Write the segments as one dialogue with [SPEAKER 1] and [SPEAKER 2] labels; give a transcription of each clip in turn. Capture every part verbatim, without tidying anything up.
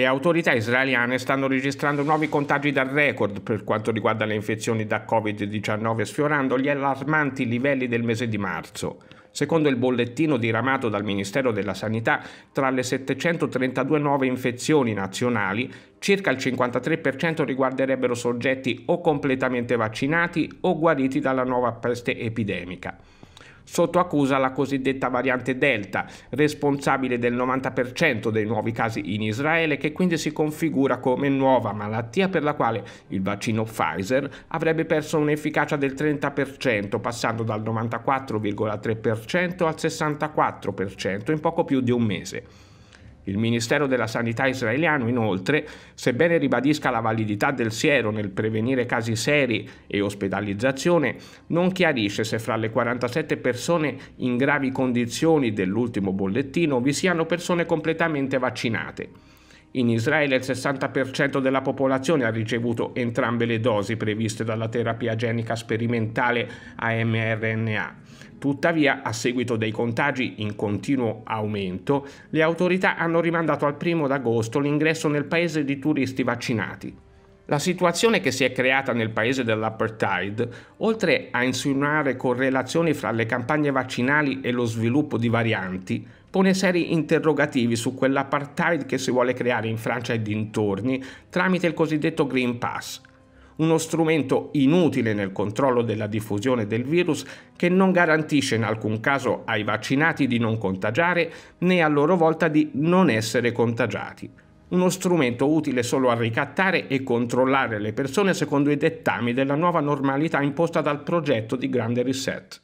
[SPEAKER 1] Le autorità israeliane stanno registrando nuovi contagi da record per quanto riguarda le infezioni da covid diciannove, sfiorando gli allarmanti livelli del mese di marzo. Secondo il bollettino diramato dal Ministero della Sanità, tra le settecentotrentadue nuove infezioni nazionali, circa il cinquantatré per cento riguarderebbero soggetti o completamente vaccinati o guariti dalla nuova peste epidemica. Sotto accusa la cosiddetta variante Delta, responsabile del novanta per cento dei nuovi casi in Israele, che quindi si configura come nuova malattia per la quale il vaccino Pfizer avrebbe perso un'efficacia del trenta per cento, passando dal novantaquattro virgola tre per cento al sessantaquattro per cento in poco più di un mese. Il Ministero della Sanità israeliano, inoltre, sebbene ribadisca la validità del siero nel prevenire casi seri e ospedalizzazione, non chiarisce se fra le quarantasette persone in gravi condizioni dell'ultimo bollettino vi siano persone completamente vaccinate. In Israele il sessanta per cento della popolazione ha ricevuto entrambe le dosi previste dalla terapia genica sperimentale a mRNA. Tuttavia, a seguito dei contagi in continuo aumento, le autorità hanno rimandato al primo d'agosto l'ingresso nel paese di turisti vaccinati. La situazione che si è creata nel paese dell'apartheid, oltre a insinuare correlazioni fra le campagne vaccinali e lo sviluppo di varianti, pone seri interrogativi su quell'apartheid che si vuole creare in Francia e dintorni tramite il cosiddetto Green Pass. Uno strumento inutile nel controllo della diffusione del virus che non garantisce in alcun caso ai vaccinati di non contagiare né a loro volta di non essere contagiati. Uno strumento utile solo a ricattare e controllare le persone secondo i dettami della nuova normalità imposta dal progetto di grande reset.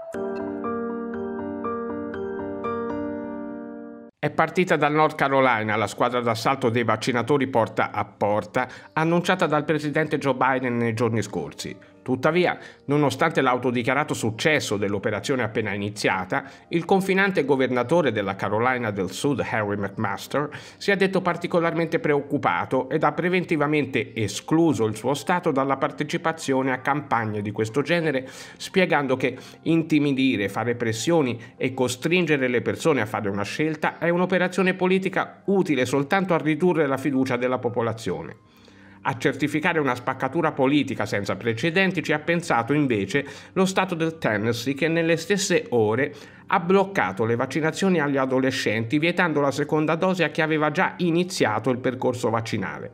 [SPEAKER 1] È partita dal North Carolina la squadra d'assalto dei vaccinatori porta a porta, annunciata dal presidente Joe Biden nei giorni scorsi. Tuttavia, nonostante l'autodichiarato successo dell'operazione appena iniziata, il confinante governatore della Carolina del Sud, Harry McMaster, si è detto particolarmente preoccupato ed ha preventivamente escluso il suo stato dalla partecipazione a campagne di questo genere, spiegando che intimidire, fare pressioni e costringere le persone a fare una scelta è un'operazione politica utile soltanto a ridurre la fiducia della popolazione. A certificare una spaccatura politica senza precedenti ci ha pensato invece lo Stato del Tennessee, che nelle stesse ore ha bloccato le vaccinazioni agli adolescenti, vietando la seconda dose a chi aveva già iniziato il percorso vaccinale.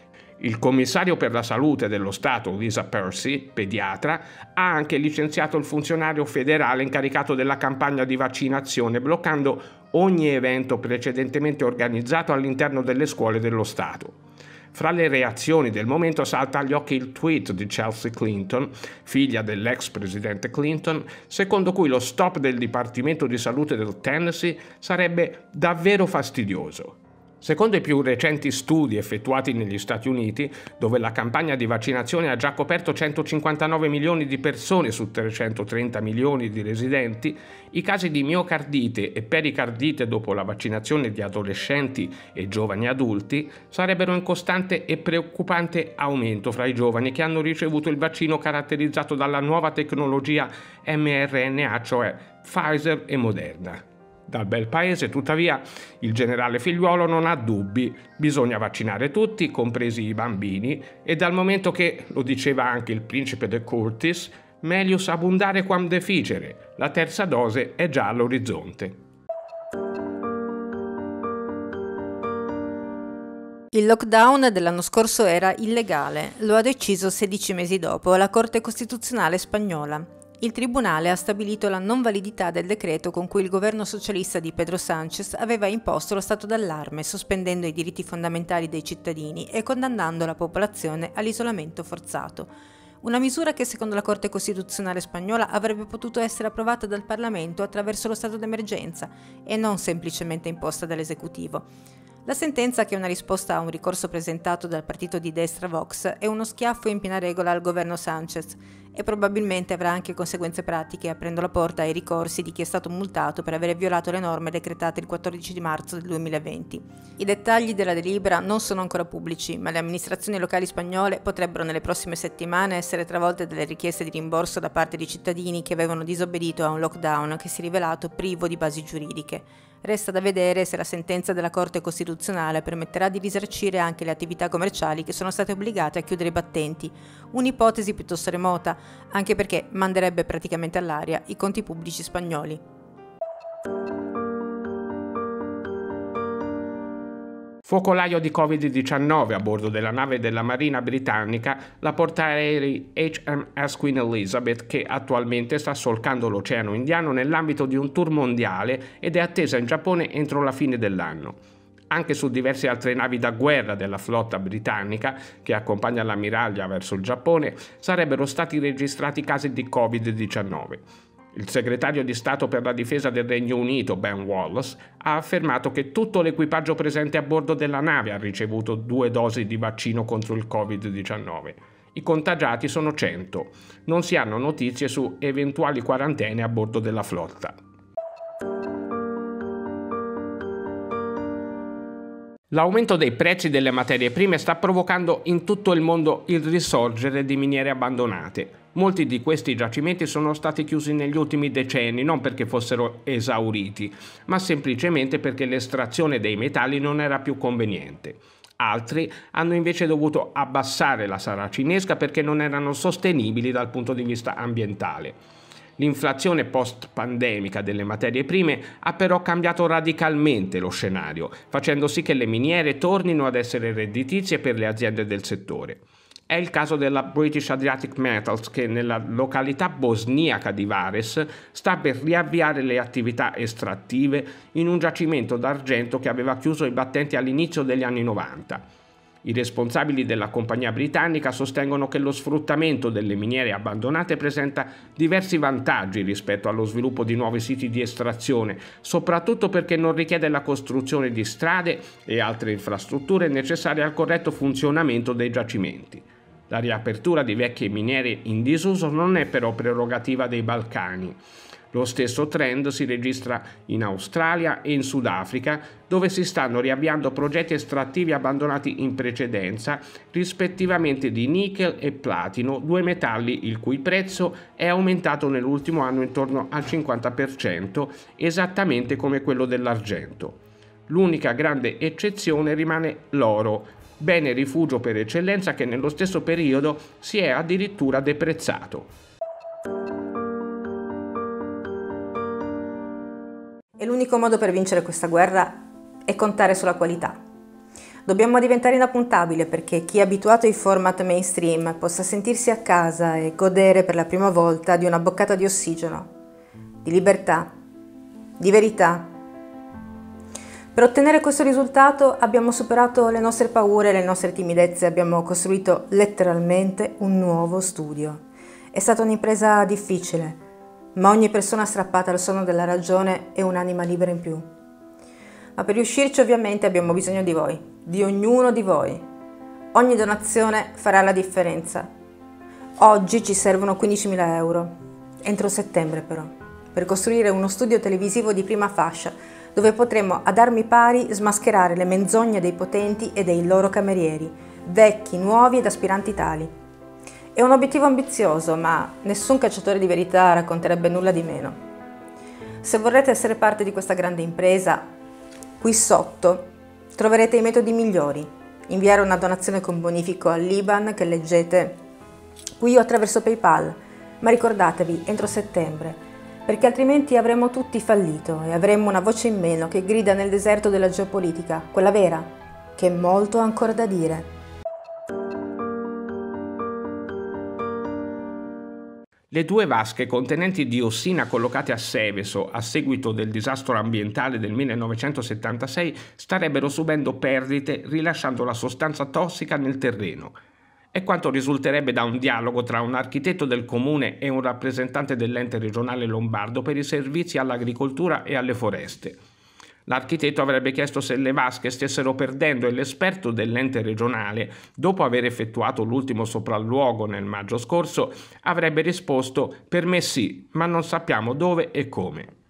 [SPEAKER 1] Il commissario per la salute dello Stato, Lisa Percy, pediatra, ha anche licenziato il funzionario federale incaricato della campagna di vaccinazione, bloccando ogni evento precedentemente organizzato all'interno delle scuole dello Stato. Fra le reazioni del momento salta agli occhi il tweet di Chelsea Clinton, figlia dell'ex presidente Clinton, secondo cui lo stop del Dipartimento di Salute del Tennessee sarebbe davvero fastidioso. Secondo i più recenti studi effettuati negli Stati Uniti, dove la campagna di vaccinazione ha già coperto centocinquantanove milioni di persone su trecentotrenta milioni di residenti, i casi di miocardite e pericardite dopo la vaccinazione di adolescenti e giovani adulti sarebbero in costante e preoccupante aumento fra i giovani che hanno ricevuto il vaccino caratterizzato dalla nuova tecnologia mRNA, cioè Pfizer e Moderna. Dal bel paese, tuttavia, il generale Figliuolo non ha dubbi, bisogna vaccinare tutti, compresi i bambini, e dal momento che, lo diceva anche il principe de Curtis, melius abundare quam deficere, la terza dose è già all'orizzonte.
[SPEAKER 2] Il lockdown dell'anno scorso era illegale, lo ha deciso sedici mesi dopo la Corte Costituzionale spagnola. Il Tribunale ha stabilito la non validità del decreto con cui il governo socialista di Pedro Sánchez aveva imposto lo stato d'allarme, sospendendo i diritti fondamentali dei cittadini e condannando la popolazione all'isolamento forzato. Una misura che secondo la Corte Costituzionale spagnola avrebbe potuto essere approvata dal Parlamento attraverso lo stato d'emergenza e non semplicemente imposta dall'esecutivo. La sentenza, che è una risposta a un ricorso presentato dal partito di destra Vox, è uno schiaffo in piena regola al governo Sánchez e probabilmente avrà anche conseguenze pratiche, aprendo la porta ai ricorsi di chi è stato multato per aver violato le norme decretate il quattordici di marzo del duemilaventi. I dettagli della delibera non sono ancora pubblici, ma le amministrazioni locali spagnole potrebbero nelle prossime settimane essere travolte dalle richieste di rimborso da parte di cittadini che avevano disobbedito a un lockdown che si è rivelato privo di basi giuridiche. Resta da vedere se la sentenza della Corte Costituzionale permetterà di risarcire anche le attività commerciali che sono state obbligate a chiudere i battenti, un'ipotesi piuttosto remota, anche perché manderebbe praticamente all'aria i conti pubblici spagnoli.
[SPEAKER 1] Focolaio di covid diciannove a bordo della nave della Marina britannica, la portaerei H M S Queen Elizabeth, che attualmente sta solcando l'Oceano Indiano nell'ambito di un tour mondiale ed è attesa in Giappone entro la fine dell'anno. Anche su diverse altre navi da guerra della flotta britannica, che accompagna l'ammiraglia verso il Giappone, sarebbero stati registrati casi di covid diciannove. Il segretario di Stato per la difesa del Regno Unito, Ben Wallace, ha affermato che tutto l'equipaggio presente a bordo della nave ha ricevuto due dosi di vaccino contro il covid diciannove. I contagiati sono cento. Non si hanno notizie su eventuali quarantene a bordo della flotta. L'aumento dei prezzi delle materie prime sta provocando in tutto il mondo il risorgere di miniere abbandonate. Molti di questi giacimenti sono stati chiusi negli ultimi decenni non perché fossero esauriti, ma semplicemente perché l'estrazione dei metalli non era più conveniente. Altri hanno invece dovuto abbassare la saracinesca perché non erano sostenibili dal punto di vista ambientale. L'inflazione post-pandemica delle materie prime ha però cambiato radicalmente lo scenario, facendo sì che le miniere tornino ad essere redditizie per le aziende del settore. È il caso della British Adriatic Metals, che nella località bosniaca di Vares sta per riavviare le attività estrattive in un giacimento d'argento che aveva chiuso i battenti all'inizio degli anni novanta. I responsabili della compagnia britannica sostengono che lo sfruttamento delle miniere abbandonate presenta diversi vantaggi rispetto allo sviluppo di nuovi siti di estrazione, soprattutto perché non richiede la costruzione di strade e altre infrastrutture necessarie al corretto funzionamento dei giacimenti. La riapertura di vecchie miniere in disuso non è però prerogativa dei Balcani. Lo stesso trend si registra in Australia e in Sudafrica, dove si stanno riavviando progetti estrattivi abbandonati in precedenza, rispettivamente di nickel e platino, due metalli il cui prezzo è aumentato nell'ultimo anno intorno al cinquanta per cento, esattamente come quello dell'argento. L'unica grande eccezione rimane l'oro, bene rifugio per eccellenza che nello stesso periodo si è addirittura deprezzato.
[SPEAKER 2] E l'unico modo per vincere questa guerra è contare sulla qualità. Dobbiamo diventare inappuntabili perché chi è abituato ai format mainstream possa sentirsi a casa e godere per la prima volta di una boccata di ossigeno, di libertà, di verità. Per ottenere questo risultato abbiamo superato le nostre paure e le nostre timidezze, abbiamo costruito letteralmente un nuovo studio. È stata un'impresa difficile, ma ogni persona strappata al sonno della ragione è un'anima libera in più. Ma per riuscirci ovviamente abbiamo bisogno di voi, di ognuno di voi. Ogni donazione farà la differenza. Oggi ci servono quindicimila euro, entro settembre però, per costruire uno studio televisivo di prima fascia, dove potremo ad armi pari smascherare le menzogne dei potenti e dei loro camerieri, vecchi, nuovi ed aspiranti tali. È un obiettivo ambizioso, ma nessun cacciatore di verità racconterebbe nulla di meno. Se vorrete essere parte di questa grande impresa, qui sotto troverete i metodi migliori. Inviare una donazione con bonifico all'I B A N che leggete qui o attraverso PayPal, ma ricordatevi entro settembre, perché altrimenti avremo tutti fallito e avremmo una voce in meno che grida nel deserto della geopolitica, quella vera, che è molto ancora da dire.
[SPEAKER 1] Le due vasche contenenti diossina collocate a Seveso a seguito del disastro ambientale del millenovecentosettantasei starebbero subendo perdite rilasciando la sostanza tossica nel terreno. È quanto risulterebbe da un dialogo tra un architetto del comune e un rappresentante dell'ente regionale lombardo per i servizi all'agricoltura e alle foreste. L'architetto avrebbe chiesto se le vasche stessero perdendo e l'esperto dell'ente regionale, dopo aver effettuato l'ultimo sopralluogo nel maggio scorso, avrebbe risposto «per me sì, ma non sappiamo dove e come».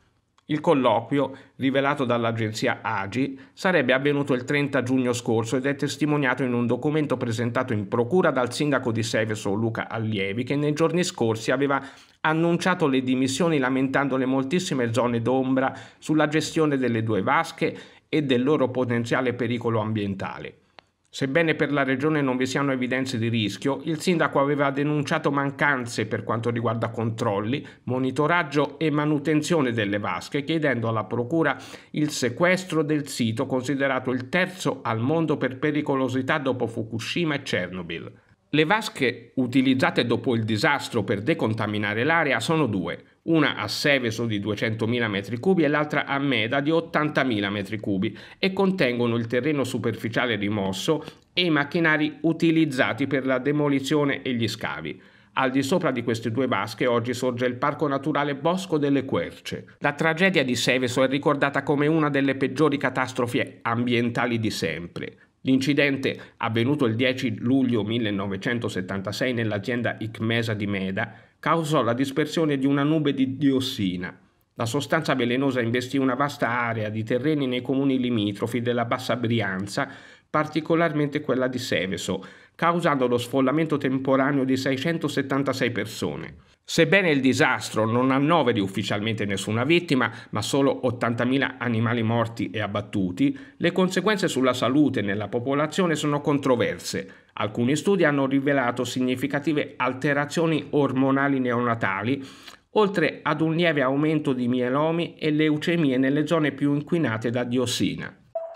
[SPEAKER 1] Il colloquio, rivelato dall'agenzia A G I, sarebbe avvenuto il trenta giugno scorso ed è testimoniato in un documento presentato in procura dal sindaco di Seveso Luca Allievi, che nei giorni scorsi aveva annunciato le dimissioni lamentando le moltissime zone d'ombra sulla gestione delle due vasche e del loro potenziale pericolo ambientale. Sebbene per la regione non vi siano evidenze di rischio, il sindaco aveva denunciato mancanze per quanto riguarda controlli, monitoraggio e manutenzione delle vasche, chiedendo alla procura il sequestro del sito considerato il terzo al mondo per pericolosità dopo Fukushima e Chernobyl. Le vasche utilizzate dopo il disastro per decontaminare l'area sono due, una a Seveso di duecentomila metri cubi e l'altra a Meda di ottantamila metri cubi, e contengono il terreno superficiale rimosso e i macchinari utilizzati per la demolizione e gli scavi. Al di sopra di queste due vasche oggi sorge il Parco Naturale Bosco delle Querce. La tragedia di Seveso è ricordata come una delle peggiori catastrofi ambientali di sempre. L'incidente, avvenuto il dieci luglio millenovecentosettantasei nell'azienda Icmesa di Meda, causò la dispersione di una nube di diossina. La sostanza velenosa investì una vasta area di terreni nei comuni limitrofi della Bassa Brianza, particolarmente quella di Seveso, causando lo sfollamento temporaneo di seicentosettantasei persone. Sebbene il disastro non annoveri ufficialmente nessuna vittima, ma solo ottantamila animali morti e abbattuti, le conseguenze sulla salute nella popolazione sono controverse. Alcuni studi hanno rivelato significative alterazioni ormonali neonatali, oltre ad un lieve aumento di mielomi e leucemie nelle zone più inquinate da diossina.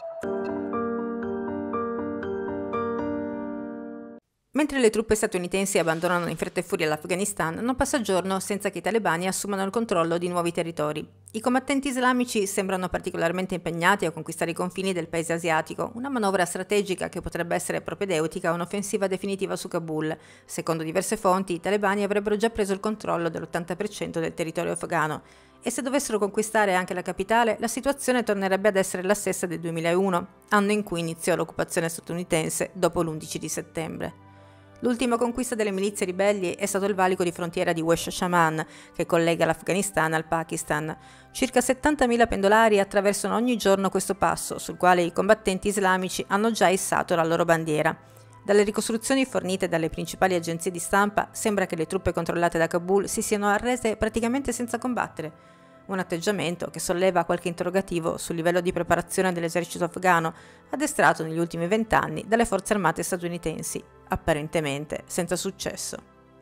[SPEAKER 2] Mentre le truppe statunitensi abbandonano in fretta e furia l'Afghanistan, non passa giorno senza che i talebani assumano il controllo di nuovi territori. I combattenti islamici sembrano particolarmente impegnati a conquistare i confini del paese asiatico, una manovra strategica che potrebbe essere propedeutica a un'offensiva definitiva su Kabul. Secondo diverse fonti, i talebani avrebbero già preso il controllo dell'ottanta per cento del territorio afghano, e se dovessero conquistare anche la capitale, la situazione tornerebbe ad essere la stessa del duemilauno, anno in cui iniziò l'occupazione statunitense dopo l'undici di settembre. L'ultima conquista delle milizie ribelli è stato il valico di frontiera di West Shaman, che collega l'Afghanistan al Pakistan. Circa settantamila pendolari attraversano ogni giorno questo passo, sul quale i combattenti islamici hanno già issato la loro bandiera. Dalle ricostruzioni fornite dalle principali agenzie di stampa sembra che le truppe controllate da Kabul si siano arrese praticamente senza combattere. Un atteggiamento che solleva qualche interrogativo sul livello di preparazione dell'esercito afghano, addestrato negli ultimi vent'anni dalle forze armate statunitensi, apparentemente senza successo.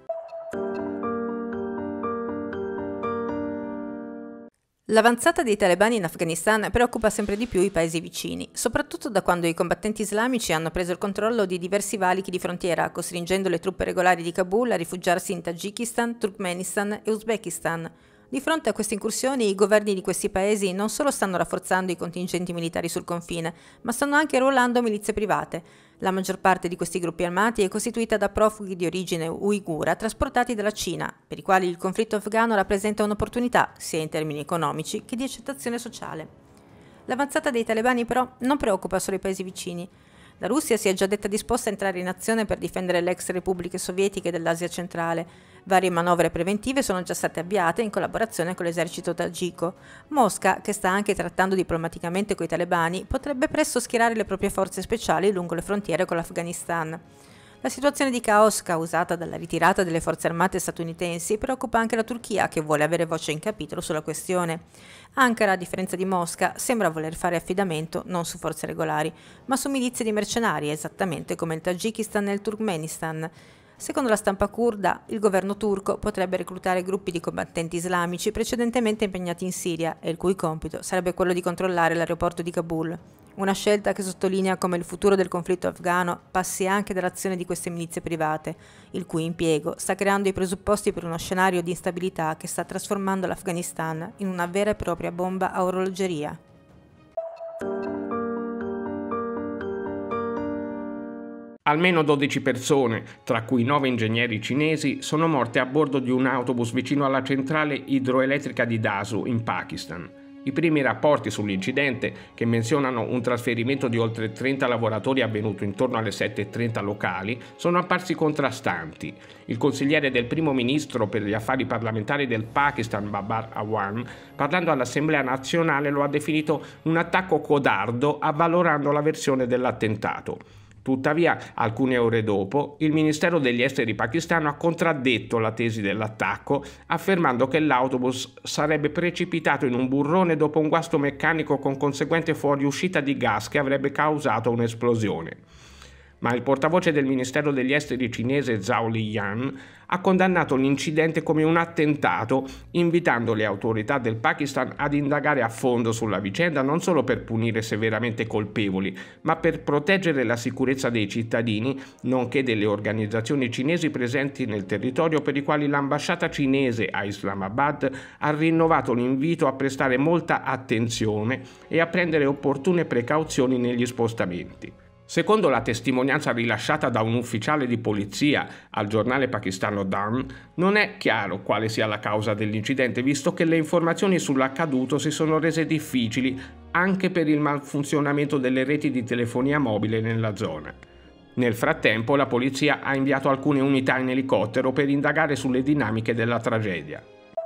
[SPEAKER 2] L'avanzata dei talebani in Afghanistan preoccupa sempre di più i paesi vicini, soprattutto da quando i combattenti islamici hanno preso il controllo di diversi valichi di frontiera, costringendo le truppe regolari di Kabul a rifugiarsi in Tagikistan, Turkmenistan e Uzbekistan. Di fronte a queste incursioni, i governi di questi paesi non solo stanno rafforzando i contingenti militari sul confine, ma stanno anche arruolando milizie private. La maggior parte di questi gruppi armati è costituita da profughi di origine uigura trasportati dalla Cina, per i quali il conflitto afghano rappresenta un'opportunità, sia in termini economici che di accettazione sociale. L'avanzata dei talebani, però, non preoccupa solo i paesi vicini. La Russia si è già detta disposta a entrare in azione per difendere le ex repubbliche sovietiche dell'Asia centrale. Varie manovre preventive sono già state avviate in collaborazione con l'esercito tagico. Mosca, che sta anche trattando diplomaticamente coi talebani, potrebbe presto schierare le proprie forze speciali lungo le frontiere con l'Afghanistan. La situazione di caos causata dalla ritirata delle forze armate statunitensi preoccupa anche la Turchia, che vuole avere voce in capitolo sulla questione. Ankara, a differenza di Mosca, sembra voler fare affidamento non su forze regolari, ma su milizie di mercenari, esattamente come il Tagikistan e il Turkmenistan. Secondo la stampa curda, il governo turco potrebbe reclutare gruppi di combattenti islamici precedentemente impegnati in Siria e il cui compito sarebbe quello di controllare l'aeroporto di Kabul. Una scelta che sottolinea come il futuro del conflitto afghano passi anche dall'azione di queste milizie private, il cui impiego sta creando i presupposti per uno scenario di instabilità che sta trasformando l'Afghanistan in una vera e propria bomba a orologeria.
[SPEAKER 1] Almeno dodici persone, tra cui nove ingegneri cinesi, sono morte a bordo di un autobus vicino alla centrale idroelettrica di Dasu, in Pakistan. I primi rapporti sull'incidente, che menzionano un trasferimento di oltre trenta lavoratori avvenuto intorno alle sette e trenta locali, sono apparsi contrastanti. Il consigliere del primo ministro per gli affari parlamentari del Pakistan, Babar Awan, parlando all'Assemblea nazionale, lo ha definito un attacco codardo, avvalorando la versione dell'attentato. Tuttavia, alcune ore dopo, il Ministero degli Esteri pakistano ha contraddetto la tesi dell'attacco, affermando che l'autobus sarebbe precipitato in un burrone dopo un guasto meccanico con conseguente fuoriuscita di gas che avrebbe causato un'esplosione. Ma il portavoce del Ministero degli Esteri cinese Zhao Liyan ha condannato l'incidente come un attentato, invitando le autorità del Pakistan ad indagare a fondo sulla vicenda non solo per punire severamente i colpevoli, ma per proteggere la sicurezza dei cittadini, nonché delle organizzazioni cinesi presenti nel territorio, per i quali l'ambasciata cinese a Islamabad ha rinnovato l'invito a prestare molta attenzione e a prendere opportune precauzioni negli spostamenti. Secondo la testimonianza rilasciata da un ufficiale di polizia al giornale pakistano Dan, non è chiaro quale sia la causa dell'incidente, visto che le informazioni sull'accaduto si sono rese difficili anche per il malfunzionamento delle reti di telefonia mobile nella zona. Nel frattempo, la polizia ha inviato alcune unità in elicottero per indagare sulle dinamiche della tragedia.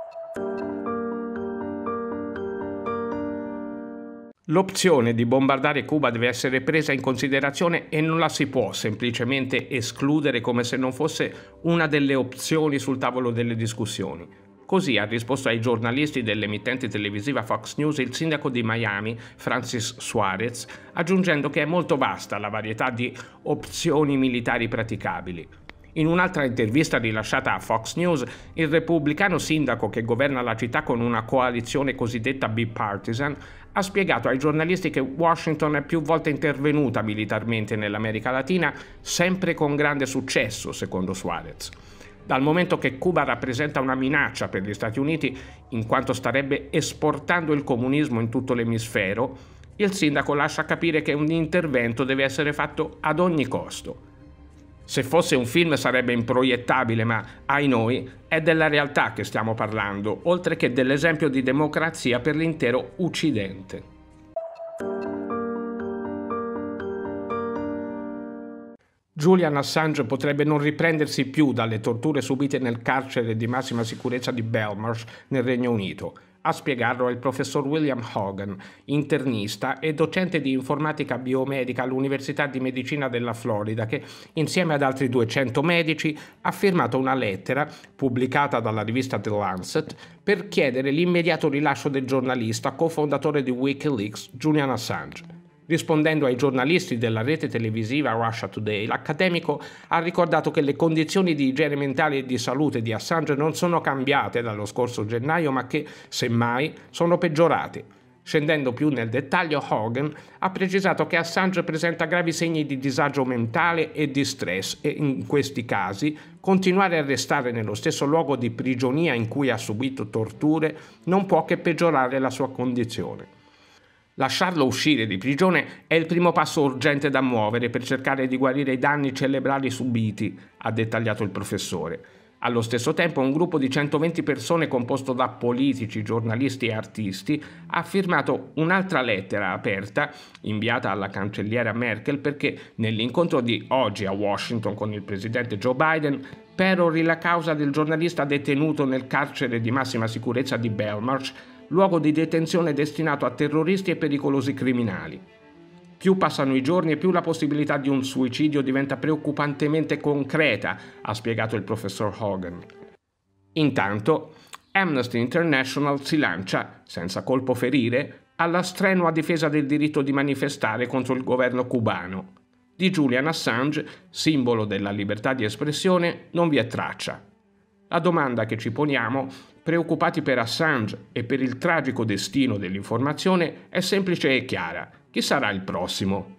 [SPEAKER 1] L'opzione di bombardare Cuba deve essere presa in considerazione e non la si può semplicemente escludere come se non fosse una delle opzioni sul tavolo delle discussioni. Così ha risposto ai giornalisti dell'emittente televisiva Fox News il sindaco di Miami, Francis Suarez, aggiungendo che è molto vasta la varietà di opzioni militari praticabili. In un'altra intervista rilasciata a Fox News, il repubblicano sindaco che governa la città con una coalizione cosiddetta bipartisan ha spiegato ai giornalisti che Washington è più volte intervenuta militarmente nell'America Latina, sempre con grande successo, secondo Suarez. Dal momento che Cuba rappresenta una minaccia per gli Stati Uniti, in quanto starebbe esportando il comunismo in tutto l'emisfero, il sindaco lascia capire che un intervento deve essere fatto ad ogni costo. Se fosse un film sarebbe improiettabile, ma, ai noi, è della realtà che stiamo parlando, oltre che dell'esempio di democrazia per l'intero Occidente. Julian Assange potrebbe non riprendersi più dalle torture subite nel carcere di massima sicurezza di Belmarsh nel Regno Unito. A spiegarlo è il professor William Hogan, internista e docente di informatica biomedica all'Università di Medicina della Florida, che insieme ad altri duecento medici ha firmato una lettera, pubblicata dalla rivista The Lancet, per chiedere l'immediato rilascio del giornalista cofondatore di Wikileaks, Julian Assange. Rispondendo ai giornalisti della rete televisiva Russia Today, l'accademico ha ricordato che le condizioni di igiene mentale e di salute di Assange non sono cambiate dallo scorso gennaio, ma che, semmai, sono peggiorate. Scendendo più nel dettaglio, Hogan ha precisato che Assange presenta gravi segni di disagio mentale e di stress e, in questi casi, continuare a restare nello stesso luogo di prigionia in cui ha subito torture non può che peggiorare la sua condizione. Lasciarlo uscire di prigione è il primo passo urgente da muovere per cercare di guarire i danni cerebrali subiti, ha dettagliato il professore. Allo stesso tempo, un gruppo di centoventi persone composto da politici, giornalisti e artisti ha firmato un'altra lettera aperta, inviata alla cancelliera Merkel, perché nell'incontro di oggi a Washington con il presidente Joe Biden perori la causa del giornalista detenuto nel carcere di massima sicurezza di Belmarsh, luogo di detenzione destinato a terroristi e pericolosi criminali. Più passano i giorni e più la possibilità di un suicidio diventa preoccupantemente concreta, ha spiegato il professor Hogan. Intanto, Amnesty International si lancia, senza colpo ferire, alla strenua difesa del diritto di manifestare contro il governo cubano. Di Julian Assange, simbolo della libertà di espressione, non vi è traccia. La domanda che ci poniamo, preoccupati per Assange e per il tragico destino dell'informazione, è semplice e chiara. Chi sarà il prossimo?